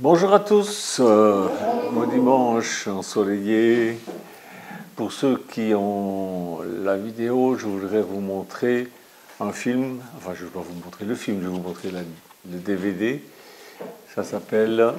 Bonjour à tous, bon dimanche ensoleillé. Pour ceux qui ont la vidéo, je voudrais vous montrer un film, enfin je ne vais pas vous montrer le film, je vais vous montrer le DVD. Ça s'appelle,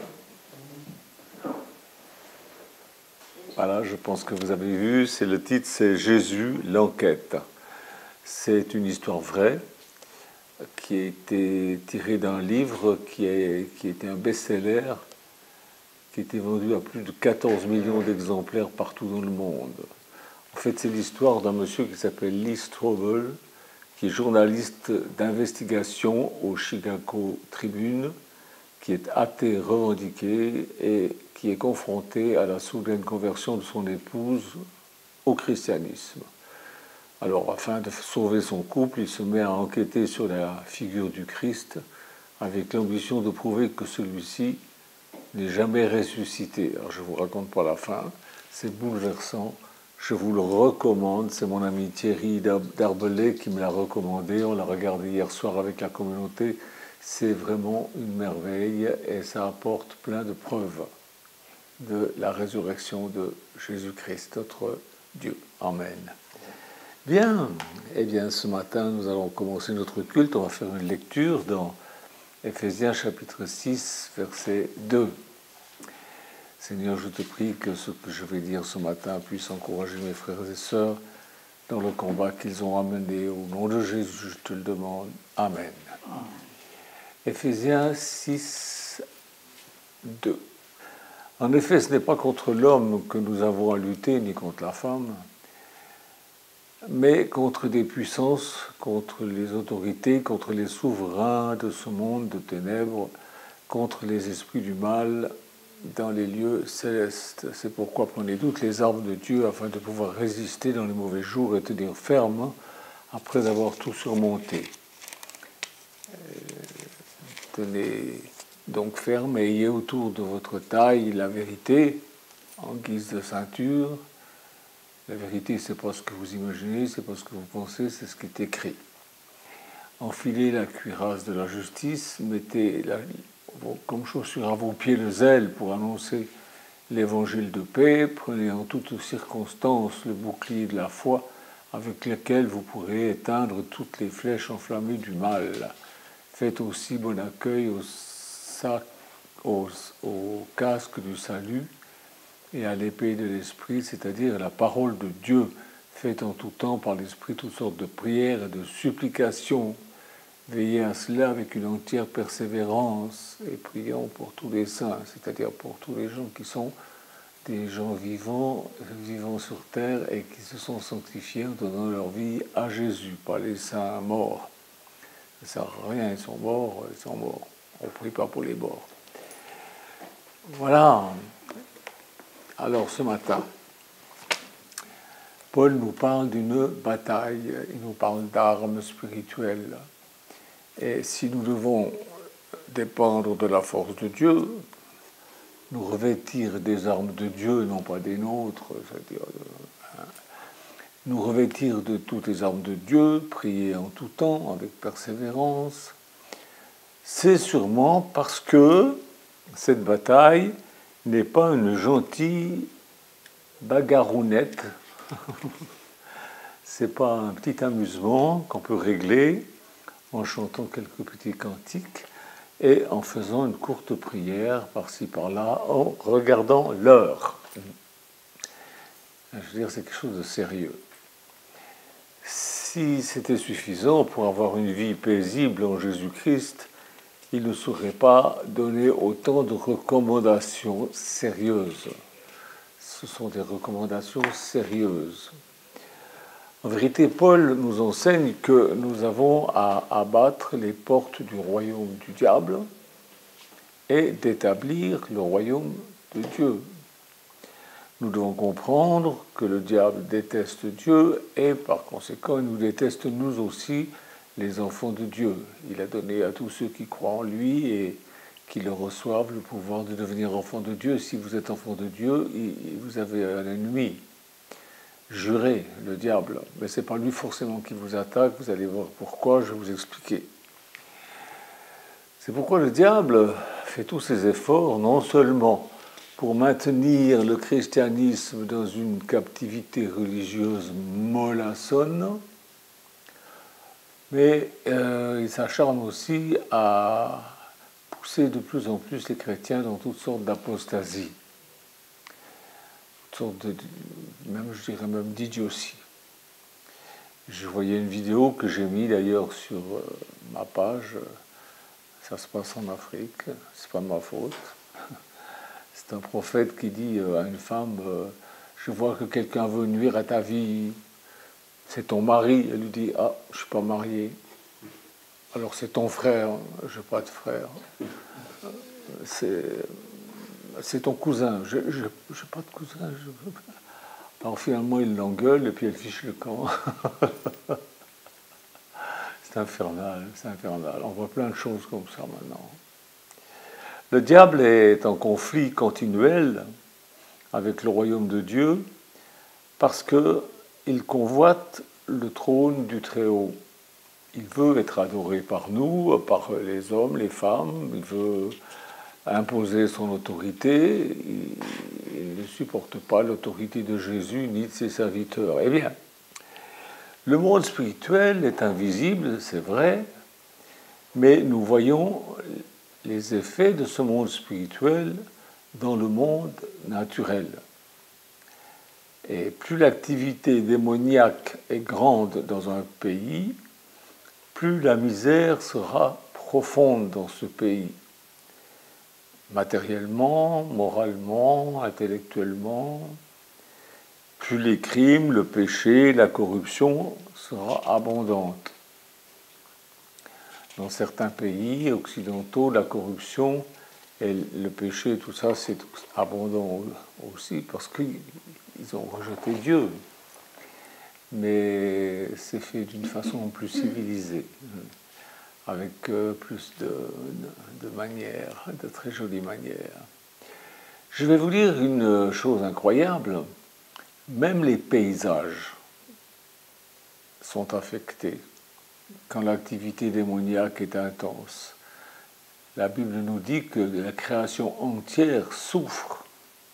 voilà, je pense que vous avez vu, le titre c'est Jésus, l'enquête. C'est une histoire vraie qui a été tirée d'un livre qui était un best-seller, qui était vendu à plus de 14 millions d'exemplaires partout dans le monde. En fait, c'est l'histoire d'un monsieur qui s'appelle Lee Strobel, qui est journaliste d'investigation au Chicago Tribune, qui est athée revendiqué et qui est confronté à la soudaine conversion de son épouse au christianisme. Alors, afin de sauver son couple, il se met à enquêter sur la figure du Christ avec l'ambition de prouver que celui-ci n'est jamais ressuscité. Alors, je ne vous raconte pas la fin, c'est bouleversant. Je vous le recommande, c'est mon ami Thierry Darbelay qui me l'a recommandé. On l'a regardé hier soir avec la communauté. C'est vraiment une merveille et ça apporte plein de preuves de la résurrection de Jésus-Christ, notre Dieu. Amen. Bien, eh bien, ce matin, nous allons commencer notre culte. On va faire une lecture dans Éphésiens chapitre 6, verset 2. Seigneur, je te prie que ce que je vais dire ce matin puisse encourager mes frères et sœurs dans le combat qu'ils ont amené. Au nom de Jésus, je te le demande. Amen. Éphésiens 6, 2. En effet, ce n'est pas contre l'homme que nous avons à lutter, ni contre la femme, mais contre des puissances, contre les autorités, contre les souverains de ce monde de ténèbres, contre les esprits du mal dans les lieux célestes. C'est pourquoi prenez toutes les armes de Dieu afin de pouvoir résister dans les mauvais jours et tenir ferme après avoir tout surmonté. Tenez donc ferme et ayez autour de votre taille la vérité en guise de ceinture. La vérité, c'est pas ce que vous imaginez, c'est pas ce que vous pensez, c'est ce qui est écrit. Enfilez la cuirasse de la justice, mettez comme chaussure à vos pieds le zèle pour annoncer l'évangile de paix, prenez en toutes circonstances le bouclier de la foi avec lequel vous pourrez éteindre toutes les flèches enflammées du mal. Faites aussi bon accueil au casque du salut et à l'épée de l'esprit, c'est-à-dire la parole de Dieu. Faites en tout temps par l'esprit toutes sortes de prières et de supplications. Veillez à cela avec une entière persévérance et prions pour tous les saints, c'est-à-dire pour tous les gens qui sont des gens vivants sur terre et qui se sont sanctifiés en donnant leur vie à Jésus, pas les saints morts. Ça ne sert à rien, ils sont morts. On ne prie pas pour les morts. Voilà. Alors ce matin, Paul nous parle d'une bataille, il nous parle d'armes spirituelles. Et si nous devons dépendre de la force de Dieu, nous revêtir des armes de Dieu, non pas des nôtres, c'est-à-dire nous revêtir de toutes les armes de Dieu, prier en tout temps, avec persévérance, c'est sûrement parce que cette bataille n'est pas une gentille bagarrounette. C'est pas un petit amusement qu'on peut régler en chantant quelques petits cantiques et en faisant une courte prière par-ci par-là, en regardant l'heure. Je veux dire, c'est quelque chose de sérieux. Si c'était suffisant pour avoir une vie paisible en Jésus-Christ, il ne saurait pas donner autant de recommandations sérieuses. Ce sont des recommandations sérieuses. En vérité, Paul nous enseigne que nous avons à abattre les portes du royaume du diable et d'établir le royaume de Dieu. Nous devons comprendre que le diable déteste Dieu et par conséquent, il nous déteste nous aussi, les enfants de Dieu. Il a donné à tous ceux qui croient en lui et qui le reçoivent le pouvoir de devenir enfants de Dieu. Si vous êtes enfant de Dieu, vous avez un ennemi juré, le diable. Mais ce n'est pas lui forcément qui vous attaque, vous allez voir pourquoi, je vais vous expliquer. C'est pourquoi le diable fait tous ses efforts, non seulement pour maintenir le christianisme dans une captivité religieuse mollassonne, mais il s'acharne aussi à pousser de plus en plus les chrétiens dans toutes sortes d'apostasies, toutes sortes je dirais même d'idiotie. Je voyais une vidéo que j'ai mise d'ailleurs sur ma page. Ça se passe en Afrique, c'est pas ma faute. C'est un prophète qui dit à une femme je vois que quelqu'un veut nuire à ta vie, c'est ton mari. Elle lui dit ah, je suis pas mariée. Alors c'est ton frère, je n'ai pas de frère. C'est ton cousin, je n'ai pas de cousin. Alors finalement il l'engueule et puis elle fiche le camp. C'est infernal, c'est infernal. On voit plein de choses comme ça maintenant. Le diable est en conflit continuel avec le royaume de Dieu parce qu'il convoite le trône du Très-Haut. Il veut être adoré par nous, par les hommes, les femmes. Il veut imposer son autorité. Il ne supporte pas l'autorité de Jésus ni de ses serviteurs. Eh bien, le monde spirituel est invisible, c'est vrai, mais nous voyons les effets de ce monde spirituel dans le monde naturel. Et plus l'activité démoniaque est grande dans un pays, plus la misère sera profonde dans ce pays. Matériellement, moralement, intellectuellement, plus les crimes, le péché, la corruption sera abondante. Dans certains pays occidentaux, la corruption et le péché, tout ça, c'est abondant aussi parce qu'ils ont rejeté Dieu. Mais c'est fait d'une façon plus civilisée, avec plus de manières, de très jolies manières. Je vais vous dire une chose incroyable. Même les paysages sont affectés quand l'activité démoniaque est intense. La Bible nous dit que la création entière souffre.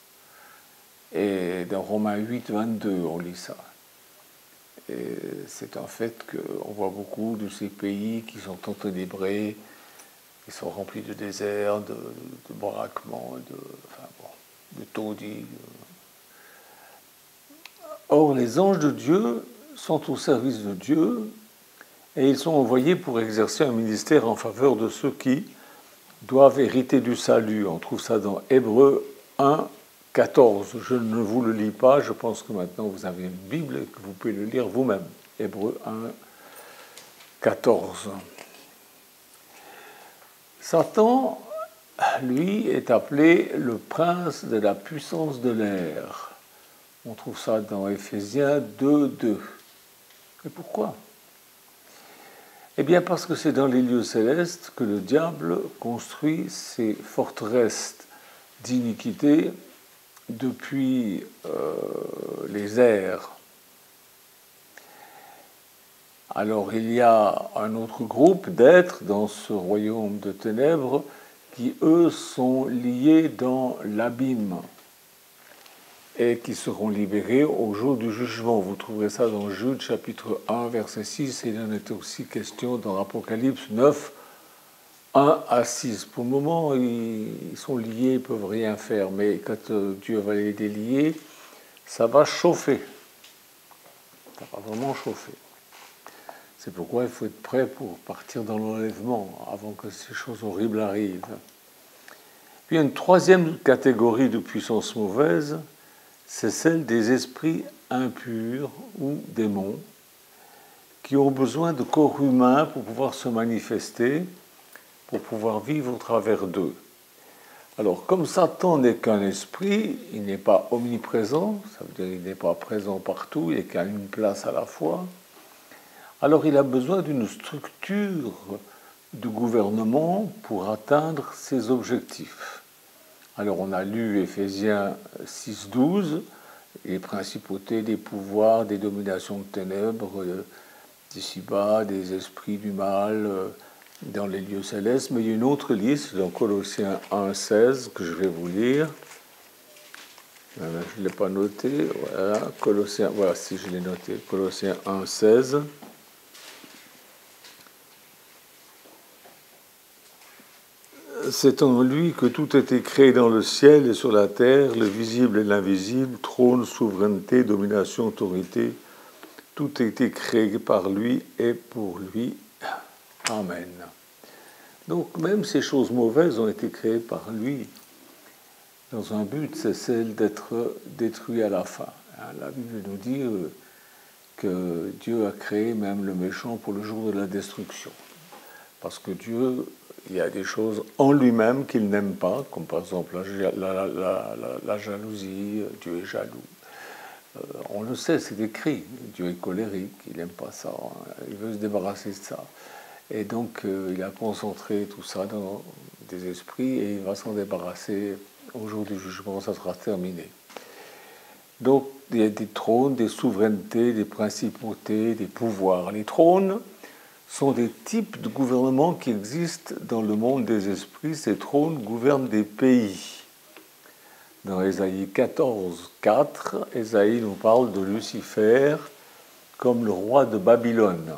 Et dans Romains 8, 22, on lit ça. Et c'est un fait qu'on voit beaucoup de ces pays qui sont enténébrés, qui sont remplis de déserts, de braquements, de taudis. Or, les anges de Dieu sont au service de Dieu et ils sont envoyés pour exercer un ministère en faveur de ceux qui doivent hériter du salut. On trouve ça dans Hébreux 1, 14. Je ne vous le lis pas, je pense que maintenant vous avez une Bible et que vous pouvez le lire vous-même. Hébreux 1, 14. Satan, lui, est appelé le prince de la puissance de l'air. On trouve ça dans Éphésiens 2, 2. Et pourquoi ? Eh bien parce que c'est dans les lieux célestes que le diable construit ses forteresses d'iniquité depuis les airs. Alors il y a un autre groupe d'êtres dans ce royaume de ténèbres qui, eux, sont liés dans l'abîme et qui seront libérés au jour du jugement. Vous trouverez ça dans Jude chapitre 1, verset 6, et il en est aussi question dans Apocalypse 9, 1 à 6. Pour le moment, ils sont liés, ils ne peuvent rien faire, mais quand Dieu va les délier, ça va chauffer. Ça va vraiment chauffer. C'est pourquoi il faut être prêt pour partir dans l'enlèvement avant que ces choses horribles arrivent. Puis il y a une troisième catégorie de puissance mauvaise, c'est celle des esprits impurs ou démons qui ont besoin de corps humains pour pouvoir se manifester, pour pouvoir vivre au travers d'eux. Alors, comme Satan n'est qu'un esprit, il n'est pas omniprésent, ça veut dire qu'il n'est pas présent partout, il n'est qu'à une place à la fois, alors il a besoin d'une structure de gouvernement pour atteindre ses objectifs. Alors on a lu Éphésiens 6, 12, les principautés, des pouvoirs, des dominations de ténèbres, d'ici-bas, des esprits du mal, dans les lieux célestes, mais il y a une autre liste dans Colossiens 1,16 que je vais vous lire. Je ne l'ai pas noté. Voilà, Colossiens, voilà, si je l'ai noté, Colossiens 1,16. C'est en lui que tout a été créé dans le ciel et sur la terre, le visible et l'invisible, trône, souveraineté, domination, autorité. Tout a été créé par lui et pour lui. Amen. Donc même ces choses mauvaises ont été créées par lui dans un but, c'est celle d'être détruit à la fin. La Bible nous dit que Dieu a créé même le méchant pour le jour de la destruction. Parce que Dieu, il y a des choses en lui-même qu'il n'aime pas, comme par exemple la jalousie, Dieu est jaloux. On le sait, c'est écrit, Dieu est colérique, il n'aime pas ça, il veut se débarrasser de ça. Et donc il a concentré tout ça dans des esprits et il va s'en débarrasser au jour du jugement, ça sera terminé. Donc il y a des trônes, des souverainetés, des principautés, des pouvoirs. Les trônes sont des types de gouvernements qui existent dans le monde des esprits. Ces trônes gouvernent des pays. Dans Ésaïe 14, 4, Ésaïe nous parle de Lucifer comme le roi de Babylone.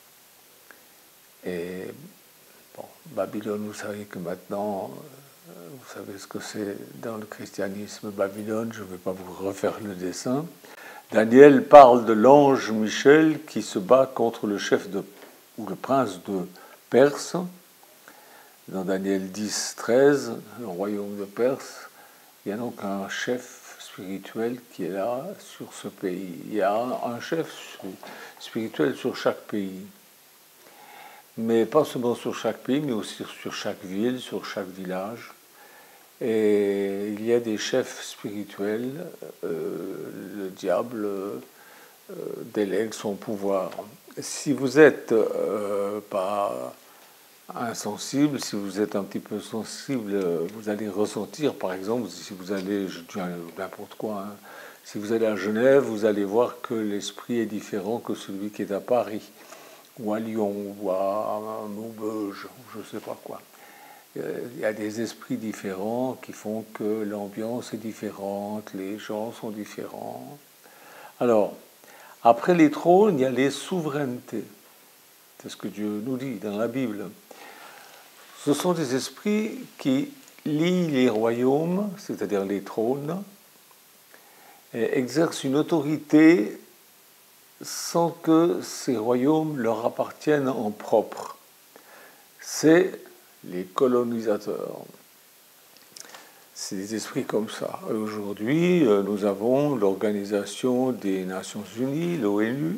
Et bon, Babylone, vous savez que maintenant, vous savez ce que c'est dans le christianisme, Babylone, je ne vais pas vous refaire le dessin. Daniel parle de l'ange Michel qui se bat contre le chef ou le prince de Perse. Dans Daniel 10, 13, le royaume de Perse, il y a donc un chef spirituel qui est là sur ce pays. Il y a un chef spirituel sur chaque pays. Mais pas seulement sur chaque pays, mais aussi sur chaque ville, sur chaque village. Et il y a des chefs spirituels, le diable délègue son pouvoir. Si vous n'êtes pas insensible, si vous êtes un petit peu sensible, vous allez ressentir, par exemple, si vous allez, je dis n'importe quoi, hein, si vous allez à Genève, vous allez voir que l'esprit est différent que celui qui est à Paris, ou à Lyon, ou à Maubeuge, je ne sais pas quoi. Il y a des esprits différents qui font que l'ambiance est différente, les gens sont différents. Alors, après les trônes, il y a les souverainetés. C'est ce que Dieu nous dit dans la Bible. Ce sont des esprits qui lient les royaumes, c'est-à-dire les trônes, et exercent une autorité sans que ces royaumes leur appartiennent en propre. C'est les colonisateurs. C'est des esprits comme ça. Aujourd'hui, nous avons l'Organisation des Nations Unies, l'ONU.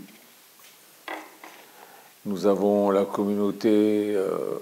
Nous avons la communauté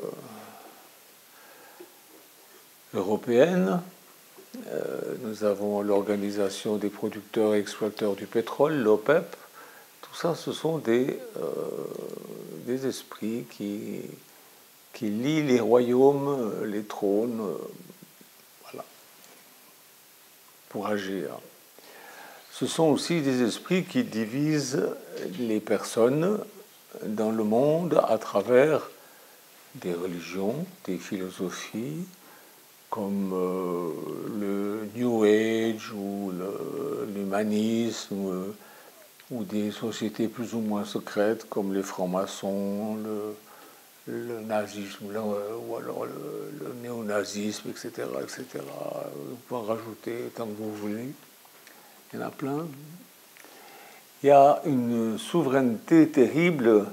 européenne. Nous avons l'Organisation des producteurs et exploiteurs du pétrole, l'OPEP. Tout ça, ce sont des esprits qui lient les royaumes, les trônes, voilà, pour agir. Ce sont aussi des esprits qui divisent les personnes dans le monde à travers des religions, des philosophies, comme le New Age ou l'humanisme, ou des sociétés plus ou moins secrètes comme les francs-maçons, le nazisme, ou alors le néonazisme, etc., etc. Vous pouvez en rajouter tant que vous voulez. Il y en a plein. Il y a une souveraineté terrible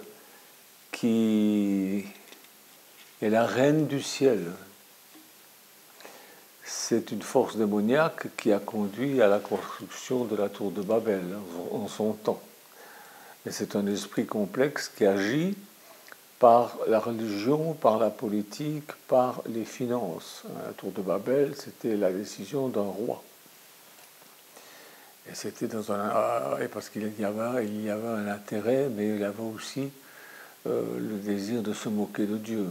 qui est la reine du ciel. C'est une force démoniaque qui a conduit à la construction de la tour de Babel en son temps. Et c'est un esprit complexe qui agit par la religion, par la politique, par les finances. La tour de Babel, c'était la décision d'un roi. Et c'était parce qu'il y avait un intérêt, mais il y avait aussi le désir de se moquer de Dieu.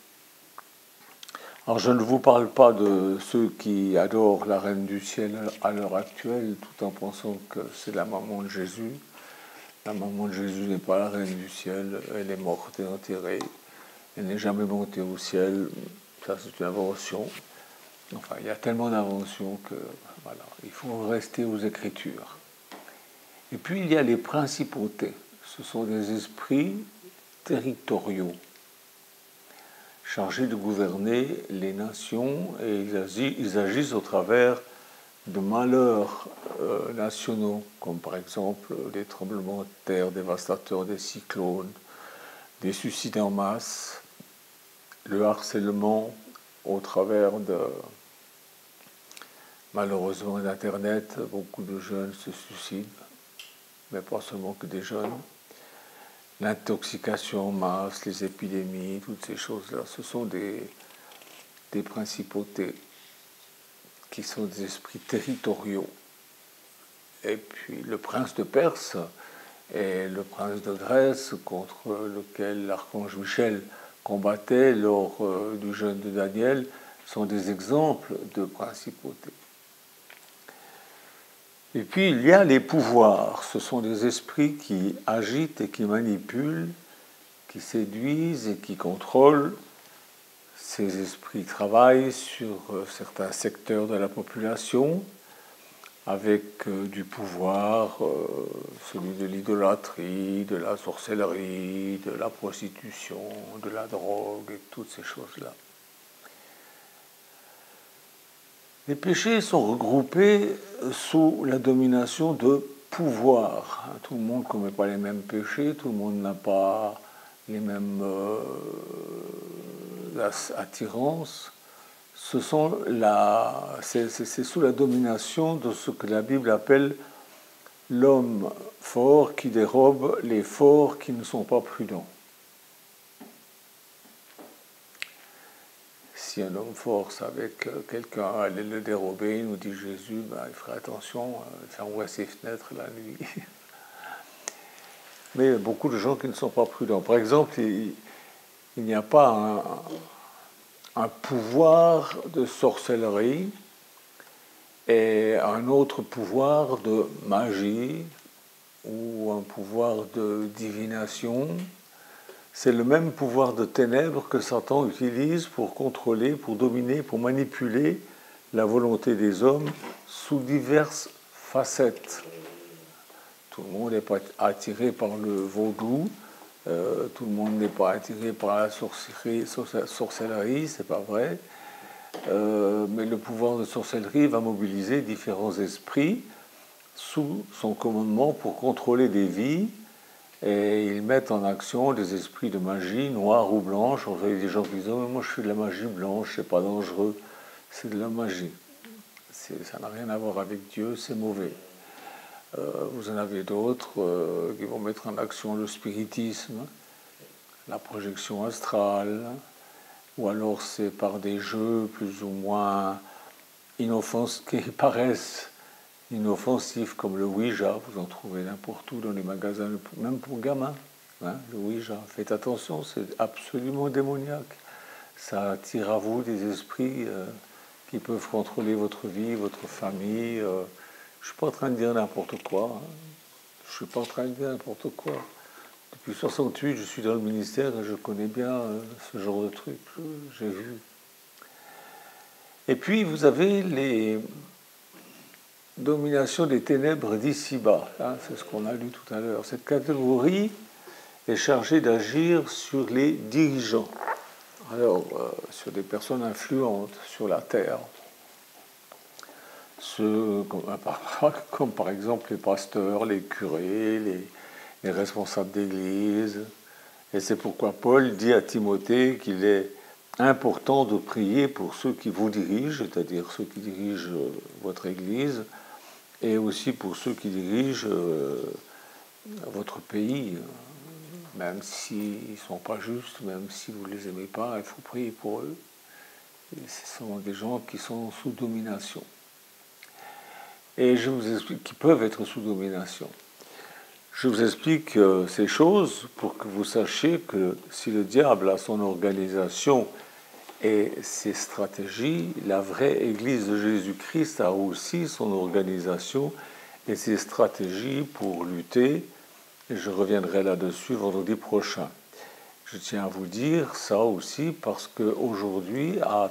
Alors je ne vous parle pas de ceux qui adorent la Reine du Ciel à l'heure actuelle, tout en pensant que c'est la maman de Jésus. La maman de Jésus n'est pas la Reine du Ciel, elle est morte et enterrée. Elle n'est jamais montée au ciel. Ça, c'est une invention. Enfin, il y a tellement d'inventions que, voilà, il faut rester aux Écritures. Et puis, il y a les principautés. Ce sont des esprits territoriaux, chargés de gouverner les nations, et ils agissent au travers de malheurs nationaux, comme par exemple des tremblements de terre dévastateurs, des cyclones, des suicides en masse, le harcèlement au travers de, malheureusement, d'Internet. Beaucoup de jeunes se suicident, mais pas seulement que des jeunes. L'intoxication en masse, les épidémies, toutes ces choses-là, ce sont des principautés qui sont des esprits territoriaux. Et puis le prince de Perse et le prince de Grèce, contre lequel l'archange Michel combattait lors du jeûne de Daniel, sont des exemples de principautés. Et puis il y a les pouvoirs. Ce sont des esprits qui agitent et qui manipulent, qui séduisent et qui contrôlent. Ces esprits travaillent sur certains secteurs de la population avec du pouvoir, celui de l'idolâtrie, de la sorcellerie, de la prostitution, de la drogue et toutes ces choses-là. Les péchés sont regroupés sous la domination de pouvoir. Tout le monde ne commet pas les mêmes péchés, tout le monde n'a pas les mêmes attirances. C'est sous la domination de ce que la Bible appelle l'homme fort qui dérobe les forts qui ne sont pas prudents. Si un homme fort savait que quelqu'un allait le dérober, nous dit Jésus, il ferait attention, il fermerait ses fenêtres la nuit. Mais il y a beaucoup de gens qui ne sont pas prudents. Par exemple, il n'y a pas un pouvoir de sorcellerie et un autre pouvoir de magie ou un pouvoir de divination. C'est le même pouvoir de ténèbres que Satan utilise pour contrôler, pour dominer, pour manipuler la volonté des hommes sous diverses facettes. Tout le monde n'est pas attiré par le vaudou, tout le monde n'est pas attiré par la sorcellerie, c'est pas vrai. Mais le pouvoir de sorcellerie va mobiliser différents esprits sous son commandement pour contrôler des vies. Et ils mettent en action des esprits de magie, noire ou blanche. On voit des gens qui disent oh, « moi je fais de la magie blanche, c'est pas dangereux ». C'est de la magie. Ça n'a rien à voir avec Dieu, c'est mauvais. Vous en avez d'autres qui vont mettre en action le spiritisme, la projection astrale, ou alors c'est par des jeux plus ou moins qui paraissent inoffensifs comme le Ouija. Vous en trouvez n'importe où dans les magasins, même pour gamins. Le Ouija, faites attention, c'est absolument démoniaque. Ça attire à vous des esprits qui peuvent contrôler votre vie, votre famille. Je ne suis pas en train de dire n'importe quoi. Je ne suis pas en train de dire n'importe quoi. Depuis 1968, je suis dans le ministère et je connais bien ce genre de trucs. J'ai vu. Et puis, vous avez les dominations des ténèbres d'ici-bas. C'est ce qu'on a lu tout à l'heure. Cette catégorie est chargée d'agir sur les dirigeants. Alors, sur des personnes influentes sur la terre. Comme par exemple les pasteurs, les curés, les responsables d'église. Et c'est pourquoi Paul dit à Timothée qu'il est important de prier pour ceux qui vous dirigent, c'est-à-dire ceux qui dirigent votre église, et aussi pour ceux qui dirigent votre pays, même s'ils ne sont pas justes, même si vous ne les aimez pas, il faut prier pour eux. Et ce sont des gens qui sont sous domination. Et je vous explique qu'ils peuvent être sous domination. Je vous explique ces choses pour que vous sachiez que si le diable a son organisation et ses stratégies, la vraie Église de Jésus-Christ a aussi son organisation et ses stratégies pour lutter. Et je reviendrai là-dessus vendredi prochain. Je tiens à vous dire ça aussi parce qu'aujourd'hui, à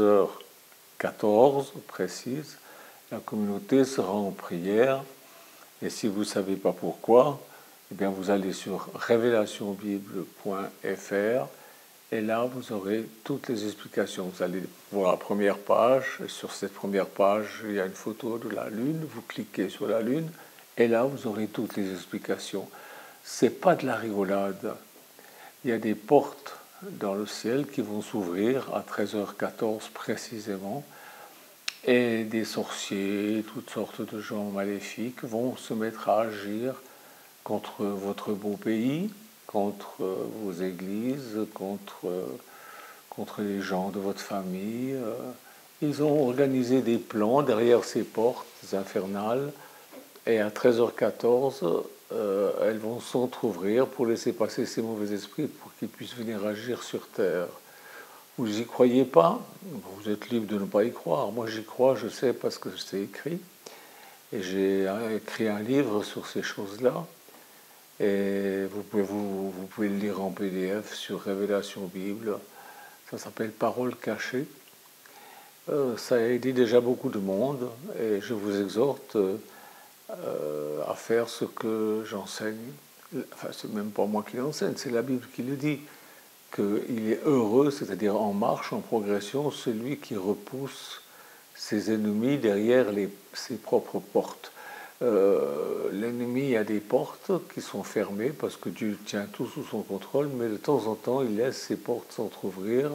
13h14 précise, la communauté sera en prière. Et si vous ne savez pas pourquoi, eh bien vous allez sur révélationbible.fr et là vous aurez toutes les explications. Vous allez voir la première page. Et sur cette première page, il y a une photo de la Lune. Vous cliquez sur la Lune et là vous aurez toutes les explications. C'est pas de la rigolade. Il y a des portes dans le ciel qui vont s'ouvrir à 13h14 précisément. Et des sorciers, toutes sortes de gens maléfiques vont se mettre à agir contre votre beau pays, contre vos églises, contre les gens de votre famille. Ils ont organisé des plans derrière ces portes infernales et à 13h14, elles vont s'entrouvrir pour laisser passer ces mauvais esprits pour qu'ils puissent venir agir sur terre. Vous n'y croyez pas? Vous êtes libre de ne pas y croire. Moi, j'y crois, je sais parce que c'est écrit. Et j'ai écrit un livre sur ces choses-là. Et vous pouvez le lire en PDF sur Révélation Bible. Ça s'appelle Paroles cachées. Ça a aidé déjà beaucoup de monde. Et je vous exhorte à faire ce que j'enseigne. Enfin, c'est même pas moi qui l'enseigne, c'est la Bible qui le dit. Qu'il est heureux, c'est-à-dire en marche, en progression, celui qui repousse ses ennemis derrière ses propres portes. L'ennemi a des portes qui sont fermées parce que Dieu tient tout sous son contrôle, mais de temps en temps, il laisse ses portes s'entrouvrir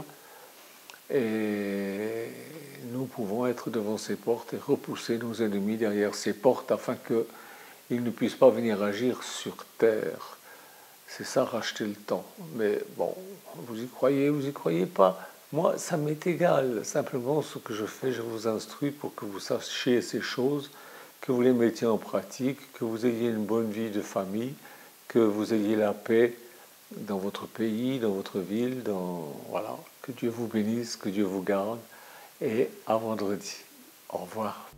et nous pouvons être devant ces portes et repousser nos ennemis derrière ces portes afin qu'ils ne puissent pas venir agir sur terre. C'est ça, racheter le temps. Mais bon, vous y croyez pas. Moi, ça m'est égal. Simplement, ce que je fais, je vous instruis pour que vous sachiez ces choses, que vous les mettiez en pratique, que vous ayez une bonne vie de famille, que vous ayez la paix dans votre pays, dans votre ville. Voilà. Que Dieu vous bénisse, que Dieu vous garde. Et à vendredi. Au revoir.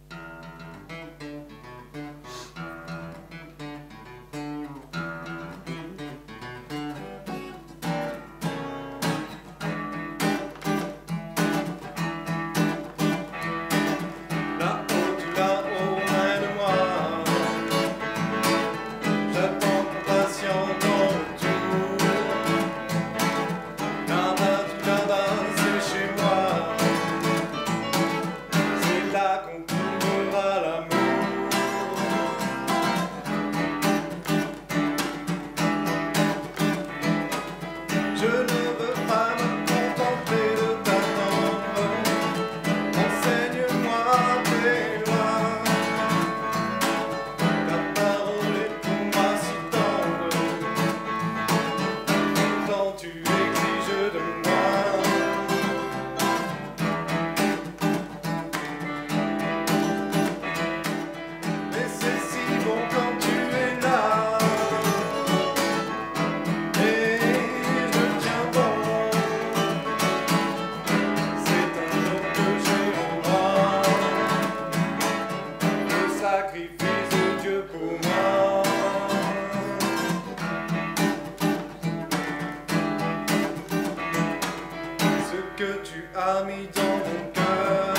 Mis dans mon cœur,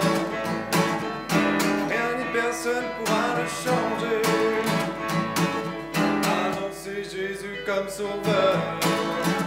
rien ni personne pourra le changer. Annoncer Jésus comme sauveur.